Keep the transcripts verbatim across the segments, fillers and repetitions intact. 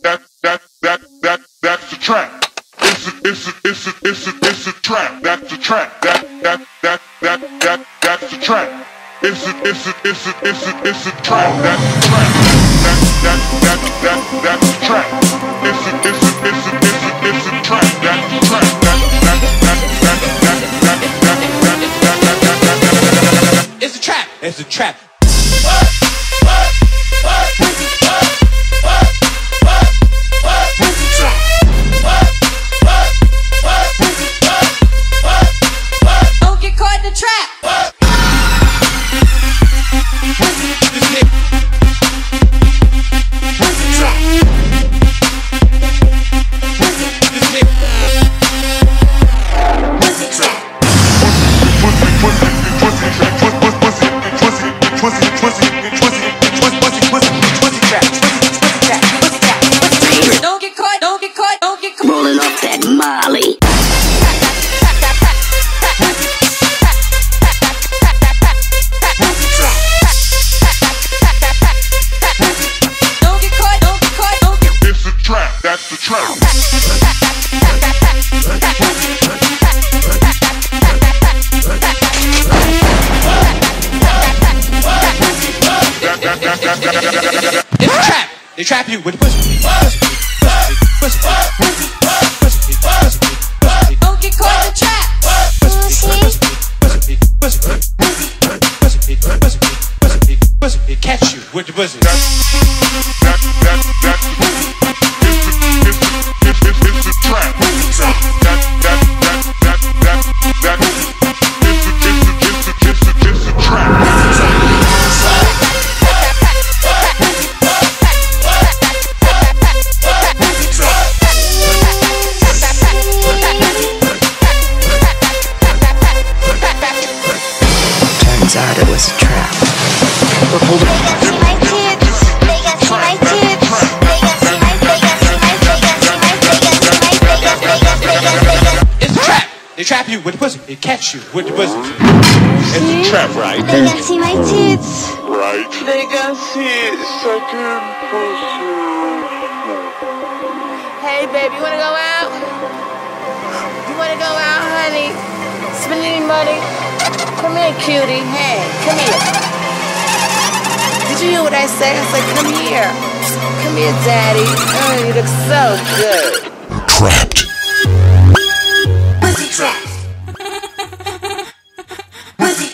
that that that that that's the trap. It's a it's a it's a it's a it's a trap. That's the trap. That that that that that that's the trap. It's a it's a it's a it's a it's a trap. That's the trap. That that that that that's the trap. It's a it's a it's a it's a it's a trap. That's the trap. That that that that that that that that It's a trap. It's a trap. Don't get caught in the trap. Don't get caught, don't get caught, don't get caught. Rolling up that Molly. Don't get caught, don't get caught, don't get. It's a trap. That's the trap. It's a trap. They trap you with pussy. Don't get caught in the trap. Catch you with the pussy. That that that that's the it's a it's a it's a it's a trap. That that that that that that it's a it's a it's a it's a it's a trap. Turns out it was a trap. But hold on. They got see my tits. They got see my tits. They got see my. They got see my. They got see my. They got see my. They got. They got. They got. They got. It's a trap. They trap you with the pussy. They catch you with the pussy. It's a trap, right? They got see my tits. Right. They got see second pussy. Hey baby, you wanna go out? You wanna go out, honey? Spend any money? Come here, cutie. Hey, come here. Did you hear what I said? I said, come here. Come here, daddy. Oh, you look so good. Trapped. Pussy trap. Pussy.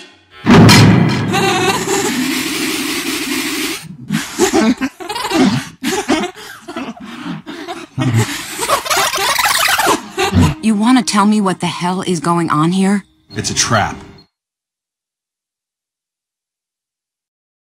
You want to tell me what the hell is going on here? It's a trap.